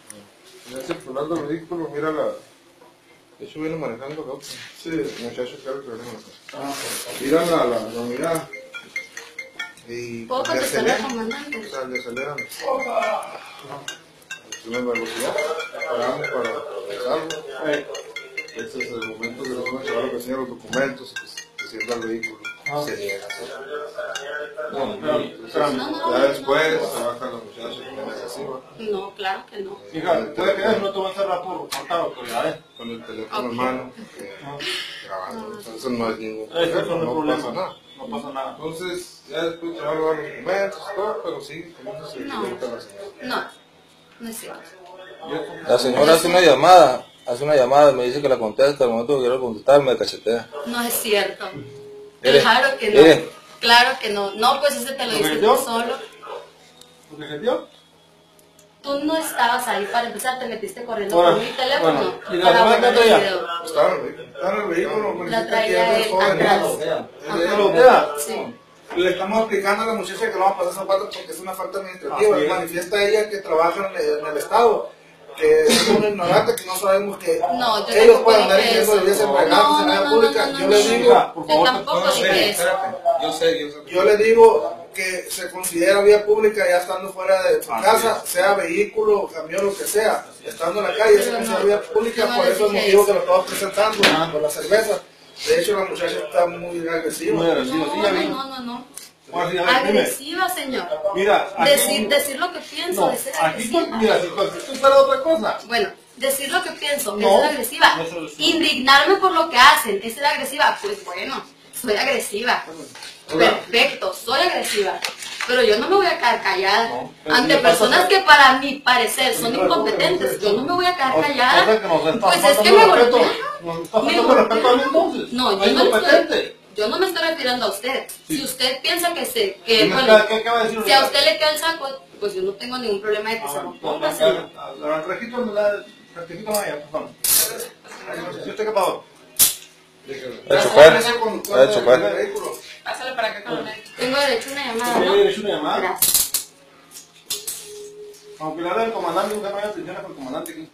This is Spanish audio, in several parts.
Ya circulando el vehículo, mira la... De hecho viene manejando el auto. Sí, el muchacho claro que viene manejando. Mira la unidad. Y ¿Puedo contestar al comandante? O sea, le aceleran. Sube velocidad. Paramos para dejarlo. Este es el momento que le van a llevar a la oficina los documentos que sienta el vehículo. Se niega a hacerlo. Ya después se bajan los muchachos con excesiva. No, claro que no. Hija, puede que no te va a cerrar por falta autoridades. Con el teléfono en mano, grabando. Eso no es ningún no pasa nada. No pasa nada. Entonces, ya después te van a dar los documentos y todo, pero sí, como eso se explica la señora. No es cierto. La señora hace una llamada, me dice que la contesta, al momento que quiero contestar me cachetea. No es cierto. Mire, Claro que no. mire. Claro que no. No, pues ese te lo dices tú solo. ¿Lo que dio? Tú no estabas ahí para empezar, te metiste corriendo por mi teléfono. ¿Y la para semana guardar que el traía? video. Estaba en el vehículo, La traía él atrás. Sí. Le estamos explicando a la muchacha que no va a pasar zapatos porque es una falta administrativa. Manifiesta ella que trabaja en el Estado, que es un ignorante, que no sabemos que No, yo ellos pueden andar dije diciendo eso. de empleados en la vía pública. Yo le digo, por Yo favor, tampoco dije eso. Yo sé. yo le digo que se considera vía pública ya estando fuera de su casa, sea vehículo, camión, lo que sea, estando en la calle, se considera vía pública, por eso es el motivo que lo estamos presentando, con la cerveza. De hecho, la muchacha está muy agresiva. muy agresivo. Sí, ya vi. No. Bueno, sí, a ver, dime. Agresiva, señor. Mira, aquí, Decir lo que pienso, no, de ser aquí, agresiva. mira, si tú fuera otra cosa. Bueno, decir lo que pienso, es No, ser agresiva. no es agresiva. Indignarme por lo que hacen, es ser agresiva. Pues bueno, soy agresiva. Perfecto, soy agresiva. Pero yo no me voy a quedar callada. No, pero Ante si personas pasa- que para mi parecer son incompetentes, yo no me voy a quedar callada. Pues es que me respeto. golpean. Nos está faltando respeto a mí entonces. No, es incompetente. yo no me estoy refiriendo a usted. Sí. Si usted piensa que ¿Qué va a decir? si a usted le queda el saco, pues yo no tengo ningún problema de que se lo ponga, señor. El registro me la rectifica Maya, por favor. ¿Y usted qué pasó? El chofer. Pásale para acá con el médico. Tengo derecho a una llamada, ¿Tiene ¿no? derecho a una llamada? Gracias. Aunque le hable al comandante, usted no haya atención con el comandante aquí.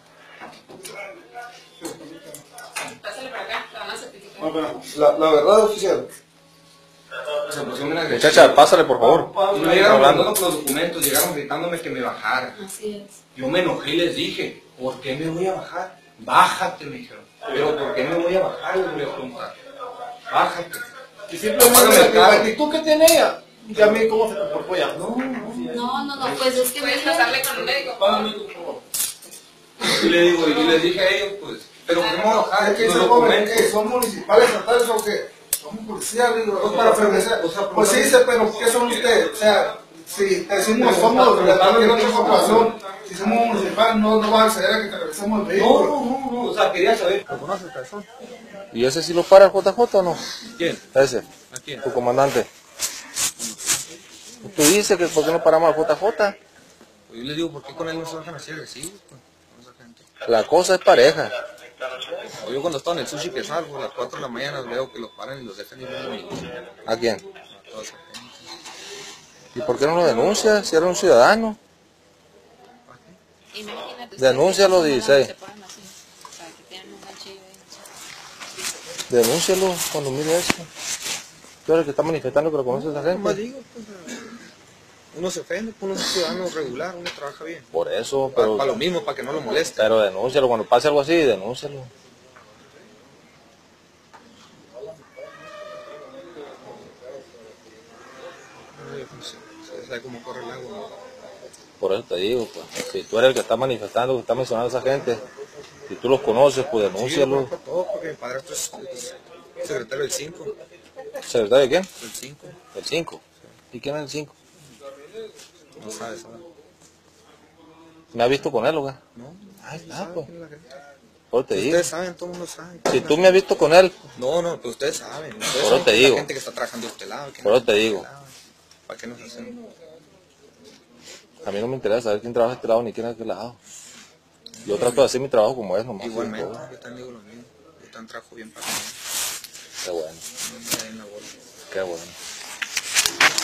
Pásale para acá, te van a certificar. No, pero... La verdad, oficial. Muchacha, pásale por favor. No llegaron hablando con los documentos, llegaron gritándome que me bajara. Así es. Yo me enojé y les dije, ¿por qué me voy a bajar? Bájate, me dijeron. Pero ¿por qué me voy a bajar? Les voy a preguntar. Bájate. Y simplemente la actitud que tiene ella, y a mí cómo se comportó ella. No, pues es que ¿Puedes pasarle con el médico? Pásame, por favor. Y le digo, y les dije a ellos, pues, pero ¿por qué me voy a bajar? Es que Los esos jóvenes documentos. que son municipales, estatales o que son policías, digo, para prevencer. Pues sí, pero ¿qué son ustedes? O sea, si decimos somos de cualquier otra corporación, si somos municipales, no vas a acceder a que te regresemos el vehículo. No, o sea, quería saber. ¿Y ese sí lo para el JJ o no? ¿Quién? Ese, ¿A quién? tu comandante. Tú dices que por qué no paramos al JJ. Yo les digo, ¿por qué con él no se bajan así agresivos? Pues, con esa gente. La cosa es pareja. Yo cuando estaba en el sushi que salgo a las 4 de la mañana veo que los paran y los dejan ir un minuto. ¿A quién? A toda esa gente. ¿Y por qué no lo denuncias si eres un ciudadano? Imagínate. Denúncialo, 16. Se ponen así, para que tengan un ganchillo ahí. Denúncialo cuando mire eso. Tú eres el que está manifestando que lo conoces a esa Más gente. digo, pues, uno se ofende, pues, uno es un ciudadano regular, uno trabaja bien. Por eso, Para pero, lo mismo, para que no lo moleste. pero denúncialo. Cuando pase algo así, denúncialo. Se sabe cómo corre el agua. ¿no? Por eso te digo, pues, si tú eres el que está manifestando, que está mencionando a esa gente, si tú los conoces, pues Sí, yo denúncialo. conozco a todos porque mi padre es secretario del 5. ¿Secretario de quién? Del 5. El 5. ¿Y quién es el 5? No sabes, ¿sabes? ¿Me has visto con él o qué? No. Ahí está, ¿Sabe pues. quién es la gente? Por eso te digo. Ustedes saben, todo el mundo sabe. Si tú me has visto con él, No, pues ustedes saben. Ustedes Por eso saben te que digo. La gente que está trabajando de este lado. Por eso te digo. ¿Para qué nos hacen? a mí no me interesa saber quién trabaja de este lado ni quién es de aquel lado. Yo trato de hacer mi trabajo como es nomás. Igualmente, y todo. yo también digo lo mismo. Yo también trabajo bien para mí. Qué bueno, No me da en la bola. qué bueno.